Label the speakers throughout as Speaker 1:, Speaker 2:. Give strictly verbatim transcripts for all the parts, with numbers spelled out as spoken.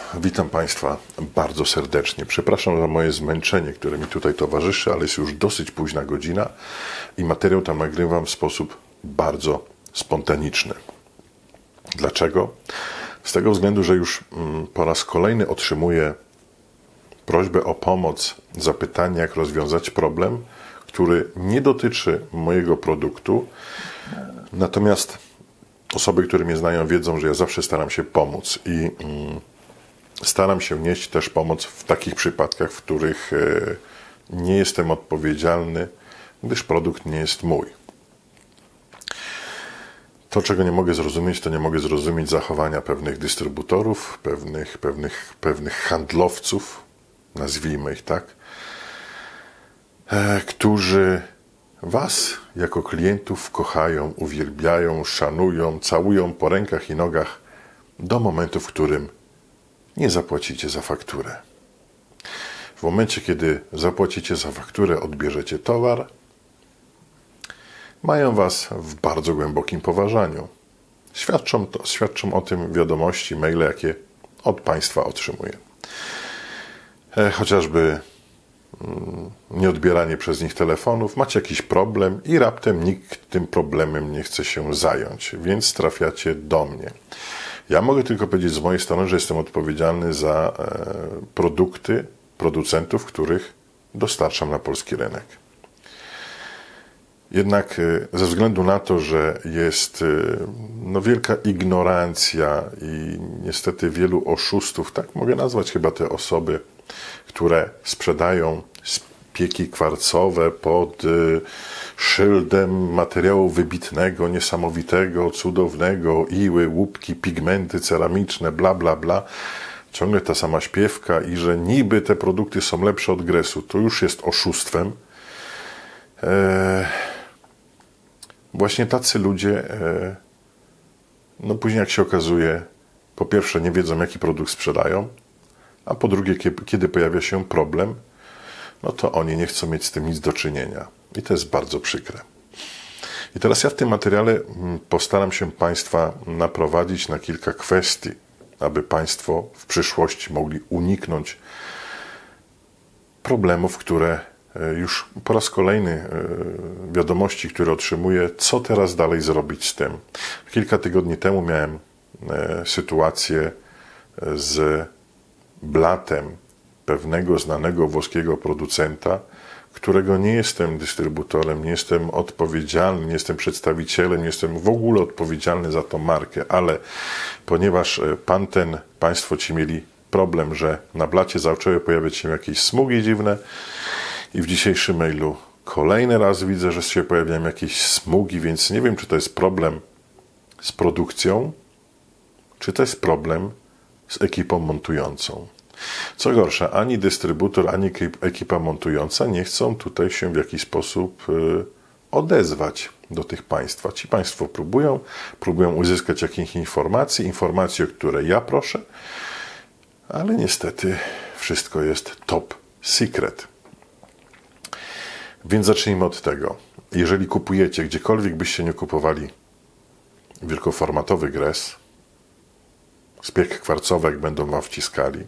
Speaker 1: Witam Państwa bardzo serdecznie. Przepraszam za moje zmęczenie, które mi tutaj towarzyszy, ale jest już dosyć późna godzina i materiał tam nagrywam w sposób bardzo spontaniczny. Dlaczego? Z tego względu, że już po raz kolejny otrzymuję prośbę o pomoc, zapytanie, jak rozwiązać problem, który nie dotyczy mojego produktu, natomiast osoby, które mnie znają, wiedzą, że ja zawsze staram się pomóc i mm, staram się nieść też pomoc w takich przypadkach, w których e, nie jestem odpowiedzialny, gdyż produkt nie jest mój. To, czego nie mogę zrozumieć, to nie mogę zrozumieć zachowania pewnych dystrybutorów, pewnych, pewnych, pewnych handlowców, nazwijmy ich tak, e, którzy Was jako klientów kochają, uwielbiają, szanują, całują po rękach i nogach do momentu, w którym nie zapłacicie za fakturę. W momencie, kiedy zapłacicie za fakturę, odbierzecie towar, mają Was w bardzo głębokim poważaniu. Świadczą, to, świadczą o tym wiadomości, maile, jakie od Państwa otrzymuję. E, chociażby mm, nieodbieranie przez nich telefonów, macie jakiś problem i raptem nikt tym problemem nie chce się zająć, więc trafiacie do mnie. Ja mogę tylko powiedzieć z mojej strony, że jestem odpowiedzialny za e, produkty producentów, których dostarczam na polski rynek. Jednak e, ze względu na to, że jest e, no, wielka ignorancja i niestety wielu oszustów, tak mogę nazwać chyba te osoby, które sprzedają spieki kwarcowe pod y, szyldem materiału wybitnego, niesamowitego, cudownego, iły, łupki, pigmenty ceramiczne, bla, bla, bla. Ciągle ta sama śpiewka i że niby te produkty są lepsze od gresu. To już jest oszustwem. E, właśnie tacy ludzie, e, no później jak się okazuje, po pierwsze nie wiedzą, jaki produkt sprzedają, a po drugie, kiedy pojawia się problem, no to oni nie chcą mieć z tym nic do czynienia. I to jest bardzo przykre. I teraz ja w tym materiale postaram się Państwa naprowadzić na kilka kwestii, aby Państwo w przyszłości mogli uniknąć problemów, które już po raz kolejny wiadomości, które otrzymuję, co teraz dalej zrobić z tym. Kilka tygodni temu miałem sytuację z blatem pewnego znanego włoskiego producenta, którego nie jestem dystrybutorem, nie jestem odpowiedzialny, nie jestem przedstawicielem, nie jestem w ogóle odpowiedzialny za tą markę, ale ponieważ pan ten, Państwo ci mieli problem, że na blacie zaczęły pojawiać się jakieś smugi dziwne i w dzisiejszym mailu kolejny raz widzę, że się pojawiają jakieś smugi, więc nie wiem, czy to jest problem z produkcją, czy to jest problem z ekipą montującą. Co gorsza, ani dystrybutor, ani ekipa montująca nie chcą tutaj się w jakiś sposób odezwać do tych Państwa. Ci Państwo próbują, próbują uzyskać jakieś informacje, informacje, o które ja proszę, ale niestety wszystko jest top secret. Więc zacznijmy od tego. Jeżeli kupujecie, gdziekolwiek byście nie kupowali wielkoformatowy gres, spiek kwarcowy, jak będą Wam wciskali,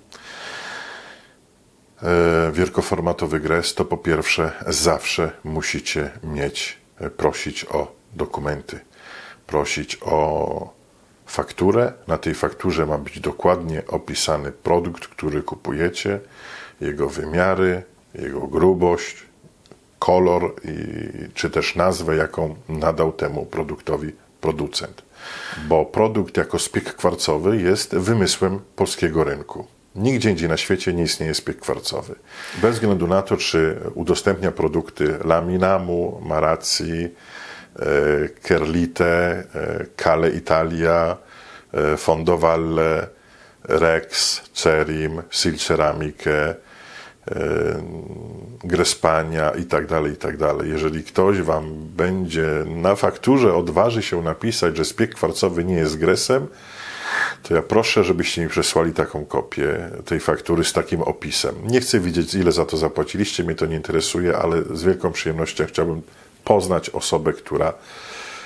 Speaker 1: e, wielkoformatowy gres, to po pierwsze zawsze musicie mieć, prosić o dokumenty, prosić o fakturę. Na tej fakturze ma być dokładnie opisany produkt, który kupujecie, jego wymiary, jego grubość, kolor i, czy też nazwę, jaką nadał temu produktowi producent. Bo produkt jako spiek kwarcowy jest wymysłem polskiego rynku. Nigdzie indziej na świecie nie istnieje spiek kwarcowy. Bez względu na to, czy udostępnia produkty Laminamu, Marazzi, e, Kerlite, e, Cale Italia, e, Fondovalle, Rex, Cerim, Sil Ceramiche, Grespania i tak dalej, i tak dalej. Jeżeli ktoś Wam będzie na fakturze odważy się napisać, że spiek kwarcowy nie jest gresem, to ja proszę, żebyście mi przesłali taką kopię tej faktury z takim opisem. Nie chcę widzieć, ile za to zapłaciliście, mnie to nie interesuje, ale z wielką przyjemnością chciałbym poznać osobę, która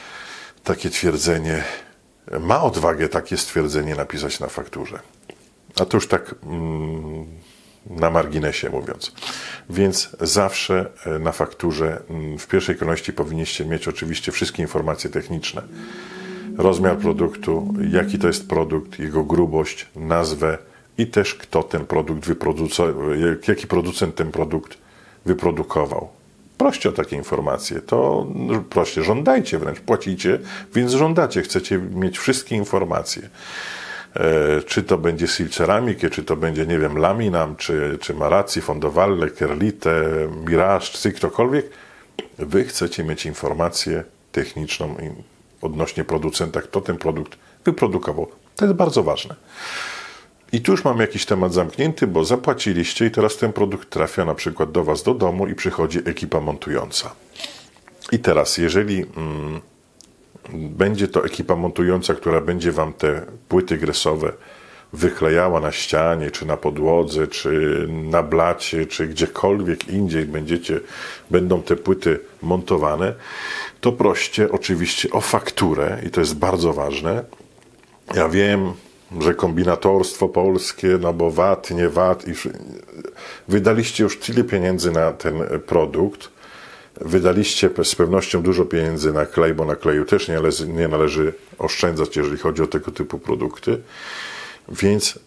Speaker 1: takie twierdzenie, ma odwagę takie stwierdzenie napisać na fakturze. A to już tak mm, na marginesie mówiąc. Więc zawsze na fakturze w pierwszej kolejności powinniście mieć oczywiście wszystkie informacje techniczne. Rozmiar produktu, jaki to jest produkt, jego grubość, nazwę i też kto ten produkt wyprodukował, jaki producent ten produkt wyprodukował. Proście o takie informacje, to proście, żądajcie wręcz, płacicie, więc żądacie, chcecie mieć wszystkie informacje. E, czy to będzie Sil Ceramikie, czy to będzie, nie wiem, Laminam, czy, czy Marazzi, Fondovalle, Kerlite, Mirage, czy ktokolwiek. Wy chcecie mieć informację techniczną odnośnie producenta, kto ten produkt wyprodukował. To jest bardzo ważne. I tu już mamy jakiś temat zamknięty, bo zapłaciliście i teraz ten produkt trafia na przykład do Was do domu i przychodzi ekipa montująca. I teraz, jeżeli mm, będzie to ekipa montująca, która będzie Wam te płyty gresowe wyklejała na ścianie, czy na podłodze, czy na blacie, czy gdziekolwiek indziej będziecie, będą te płyty montowane, to proście oczywiście o fakturę i to jest bardzo ważne. Ja wiem, że kombinatorstwo polskie, no bo V A T, nie V A T, i wydaliście już tyle pieniędzy na ten produkt, wydaliście z pewnością dużo pieniędzy na klej, bo na kleju też nie należy, nie należy oszczędzać, jeżeli chodzi o tego typu produkty, więc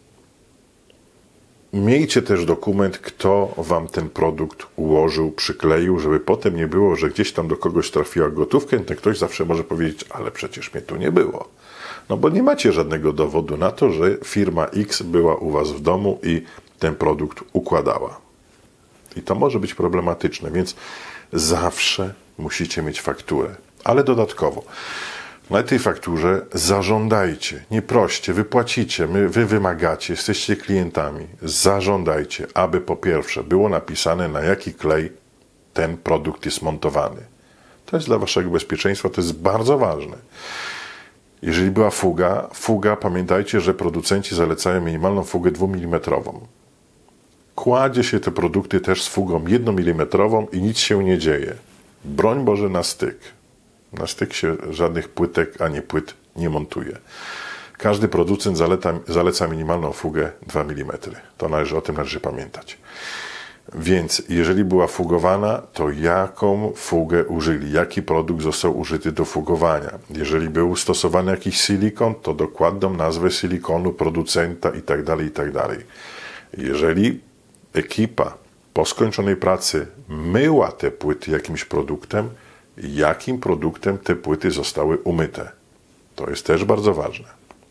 Speaker 1: miejcie też dokument, kto Wam ten produkt ułożył, przykleił, żeby potem nie było, że gdzieś tam do kogoś trafiła gotówka, ten ktoś zawsze może powiedzieć, ale przecież mnie tu nie było. No bo nie macie żadnego dowodu na to, że firma X była u Was w domu i ten produkt układała. I to może być problematyczne, więc zawsze musicie mieć fakturę. Ale dodatkowo, na tej fakturze zażądajcie, nie proście, wypłacicie, my, wy wymagacie, jesteście klientami, zażądajcie, aby po pierwsze było napisane, na jaki klej ten produkt jest montowany. To jest dla Waszego bezpieczeństwa, to jest bardzo ważne. Jeżeli była fuga, fuga, pamiętajcie, że producenci zalecają minimalną fugę dwumilimetrową. Kładzie się te produkty też z fugą jednomilimetrową i nic się nie dzieje. Broń Boże na styk. Na styk się żadnych płytek ani płyt nie montuje. Każdy producent zaleca, zaleca minimalną fugę dwa milimetry. To należy, o tym należy pamiętać. Więc jeżeli była fugowana, to jaką fugę użyli? Jaki produkt został użyty do fugowania? Jeżeli był stosowany jakiś silikon, to dokładną nazwę silikonu, producenta itd., itd. Jeżeli ekipa po skończonej pracy myła te płyty jakimś produktem, jakim produktem te płyty zostały umyte? To jest też bardzo ważne.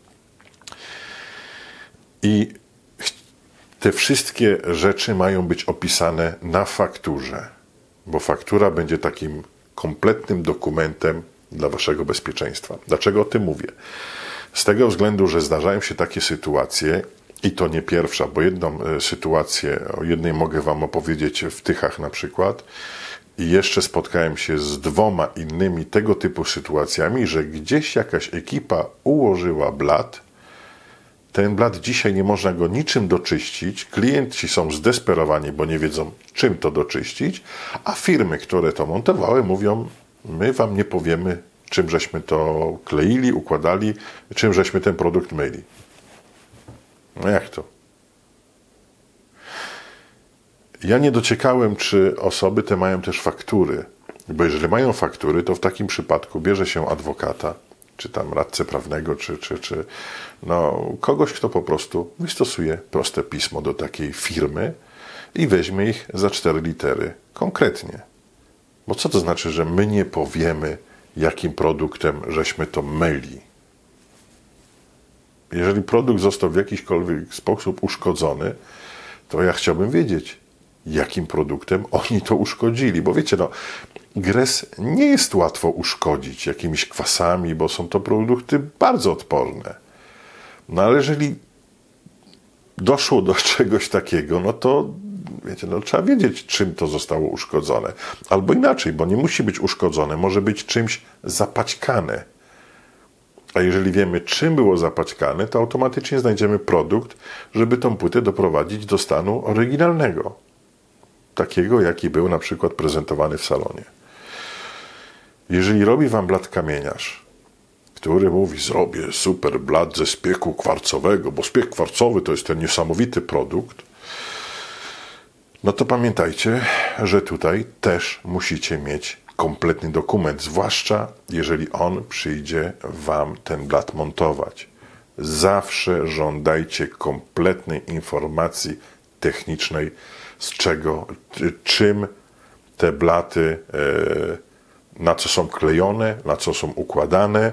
Speaker 1: I te wszystkie rzeczy mają być opisane na fakturze, bo faktura będzie takim kompletnym dokumentem dla Waszego bezpieczeństwa. Dlaczego o tym mówię? Z tego względu, że zdarzają się takie sytuacje, i to nie pierwsza, bo jedną sytuację, o jednej mogę Wam opowiedzieć w Tychach na przykład, i jeszcze spotkałem się z dwoma innymi tego typu sytuacjami, że gdzieś jakaś ekipa ułożyła blat. Ten blat dzisiaj nie można go niczym doczyścić. Klienci są zdesperowani, bo nie wiedzą, czym to doczyścić, a firmy, które to montowały, mówią, my Wam nie powiemy, czym żeśmy to kleili, układali, czym żeśmy ten produkt myli. No jak to? Ja nie dociekałem, czy osoby te mają też faktury, bo jeżeli mają faktury, to w takim przypadku bierze się adwokata, czy tam radcę prawnego, czy, czy, czy no, kogoś, kto po prostu wystosuje proste pismo do takiej firmy i weźmie ich za cztery litery konkretnie. Bo co to znaczy, że my nie powiemy, jakim produktem żeśmy to myli? Jeżeli produkt został w jakikolwiek sposób uszkodzony, to ja chciałbym wiedzieć, jakim produktem oni to uszkodzili. Bo wiecie, no, gres nie jest łatwo uszkodzić jakimiś kwasami, bo są to produkty bardzo odporne. No ale jeżeli doszło do czegoś takiego, no to wiecie, no, trzeba wiedzieć, czym to zostało uszkodzone. Albo inaczej, bo nie musi być uszkodzone, może być czymś zapaćkane. A jeżeli wiemy, czym było zapaćkane, to automatycznie znajdziemy produkt, żeby tą płytę doprowadzić do stanu oryginalnego. Takiego, jaki był na przykład prezentowany w salonie. Jeżeli robi Wam blat kamieniarz, który mówi, zrobię super blat ze spieku kwarcowego, bo spiek kwarcowy to jest ten niesamowity produkt, no to pamiętajcie, że tutaj też musicie mieć kompletny dokument, zwłaszcza jeżeli on przyjdzie wam ten blat montować. Zawsze żądajcie kompletnej informacji technicznej, z czego, czym te blaty, na co są klejone, na co są układane,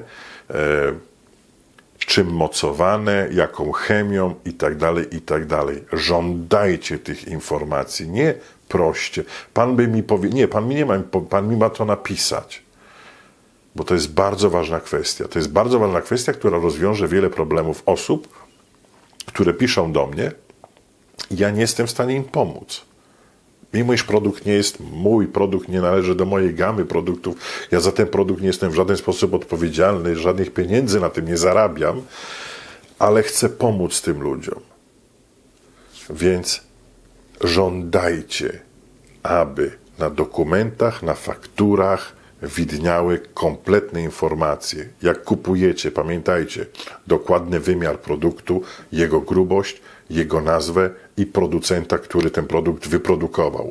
Speaker 1: czym mocowane, jaką chemią i tak dalej, i tak dalej. Żądajcie tych informacji, nie proście. Pan by mi powie, nie, pan mi nie ma, pan mi ma to napisać. Bo to jest bardzo ważna kwestia. To jest bardzo ważna kwestia, która rozwiąże wiele problemów osób, które piszą do mnie i ja nie jestem w stanie im pomóc. Mimo iż produkt nie jest mój, produkt nie należy do mojej gamy produktów, ja za ten produkt nie jestem w żaden sposób odpowiedzialny, żadnych pieniędzy na tym nie zarabiam, ale chcę pomóc tym ludziom. Więc żądajcie, aby na dokumentach, na fakturach widniały kompletne informacje. Jak kupujecie, pamiętajcie, dokładny wymiar produktu, jego grubość, jego nazwę i producenta, który ten produkt wyprodukował.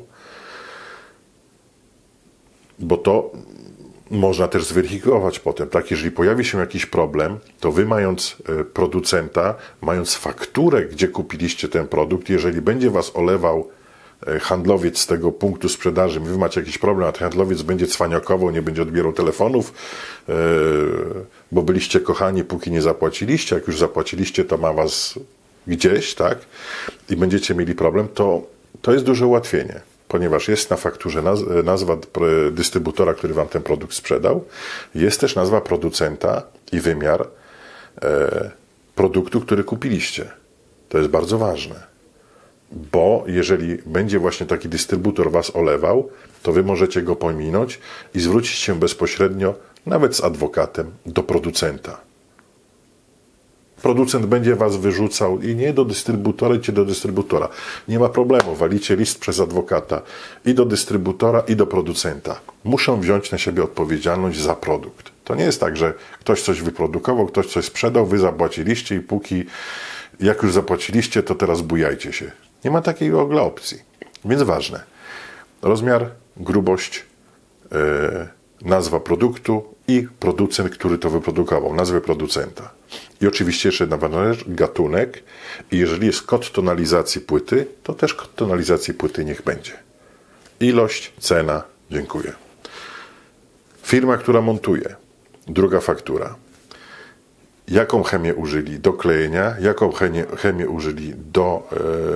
Speaker 1: Bo to można też zweryfikować potem, tak? Jeżeli pojawi się jakiś problem, to wy mając producenta, mając fakturę, gdzie kupiliście ten produkt, jeżeli będzie was olewał handlowiec z tego punktu sprzedaży, wy macie jakiś problem, a ten handlowiec będzie cwaniakował, nie będzie odbierał telefonów, bo byliście kochani, póki nie zapłaciliście, jak już zapłaciliście, to ma was gdzieś, tak? I będziecie mieli problem, to, to jest duże ułatwienie, ponieważ jest na fakturze nazwa dystrybutora, który wam ten produkt sprzedał, jest też nazwa producenta i wymiar produktu, który kupiliście. To jest bardzo ważne. Bo jeżeli będzie właśnie taki dystrybutor was olewał, to wy możecie go pominąć i zwrócić się bezpośrednio, nawet z adwokatem, do producenta. Producent będzie was wyrzucał i nie do dystrybutora, idźcie do dystrybutora. Nie ma problemu, walicie list przez adwokata i do dystrybutora, i do producenta. Muszą wziąć na siebie odpowiedzialność za produkt. To nie jest tak, że ktoś coś wyprodukował, ktoś coś sprzedał, wy zapłaciliście i póki jak już zapłaciliście, to teraz bujajcie się. Nie ma takiej w ogóle opcji. Więc ważne. Rozmiar, grubość, yy, nazwa produktu i producent, który to wyprodukował. Nazwę producenta. I oczywiście jeszcze jedna ważna rzecz, gatunek. I jeżeli jest kod tonalizacji płyty, to też kod tonalizacji płyty niech będzie. Ilość, cena, dziękuję. Firma, która montuje. Druga faktura. Jaką chemię użyli do klejenia, jaką chemię, chemię użyli do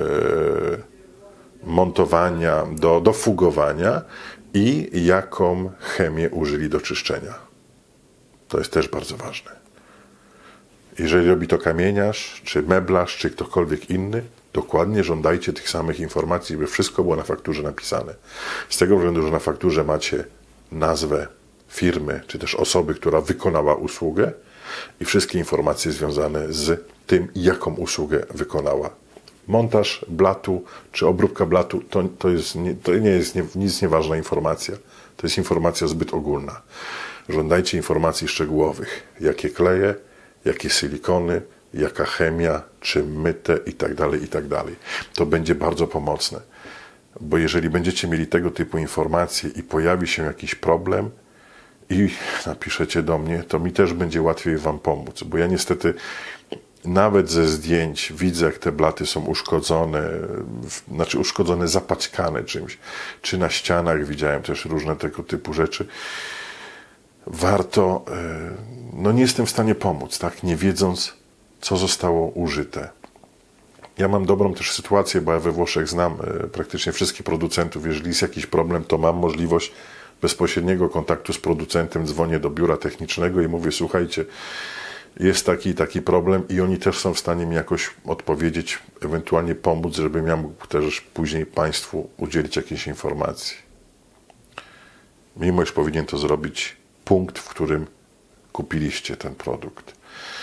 Speaker 1: e, montowania, do, do fugowania i jaką chemię użyli do czyszczenia. To jest też bardzo ważne. Jeżeli robi to kamieniarz, czy meblarz, czy ktokolwiek inny, dokładnie żądajcie tych samych informacji, by wszystko było na fakturze napisane. Z tego względu, że na fakturze macie nazwę firmy, czy też osoby, która wykonała usługę, i wszystkie informacje związane z tym, jaką usługę wykonała. Montaż blatu czy obróbka blatu to, to, jest, nie, to nie jest nie, nic nieważna informacja. To jest informacja zbyt ogólna. Żądajcie informacji szczegółowych. Jakie kleje, jakie silikony, jaka chemia, czy myte i tak dalej, i tak dalej. To będzie bardzo pomocne. Bo jeżeli będziecie mieli tego typu informacje i pojawi się jakiś problem, i napiszecie do mnie, to mi też będzie łatwiej wam pomóc, bo ja niestety nawet ze zdjęć widzę, jak te blaty są uszkodzone, znaczy uszkodzone, zapaćkane czymś, czy na ścianach widziałem też różne tego typu rzeczy. Warto, no nie jestem w stanie pomóc, tak, nie wiedząc, co zostało użyte. Ja mam dobrą też sytuację, bo ja we Włoszech znam praktycznie wszystkich producentów. Jeżeli jest jakiś problem, to mam możliwość bezpośredniego kontaktu z producentem, dzwonię do biura technicznego i mówię, słuchajcie, jest taki i taki problem i oni też są w stanie mi jakoś odpowiedzieć, ewentualnie pomóc, żebym ja mógł też później Państwu udzielić jakiejś informacji. Mimo iż powinien to zrobić punkt, w którym kupiliście ten produkt.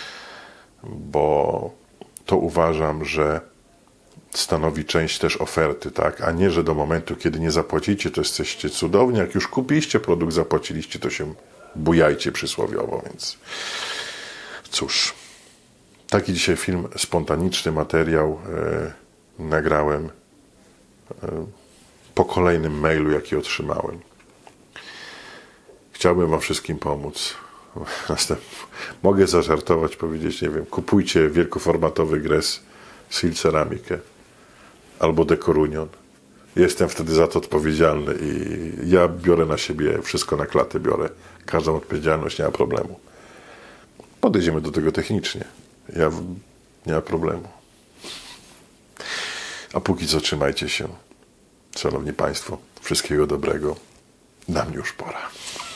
Speaker 1: Bo to uważam, że stanowi część też oferty, tak? A nie, że do momentu, kiedy nie zapłacicie, to jesteście cudowni. Jak już kupiliście produkt, zapłaciliście, to się bujajcie przysłowiowo, więc Cóż, taki dzisiaj film, spontaniczny materiał e, nagrałem e, po kolejnym mailu, jaki otrzymałem. Chciałbym wam wszystkim pomóc. Następ... Mogę zażartować, powiedzieć, nie wiem, kupujcie wielkoformatowy gres Sil Ceramikę albo Decorunion. Jestem wtedy za to odpowiedzialny i ja biorę na siebie wszystko, na klatę biorę. Każdą odpowiedzialność, nie ma problemu. Podejdziemy do tego technicznie. Ja nie ma problemu. A póki co trzymajcie się. Szanowni Państwo, wszystkiego dobrego. Na mnie już pora.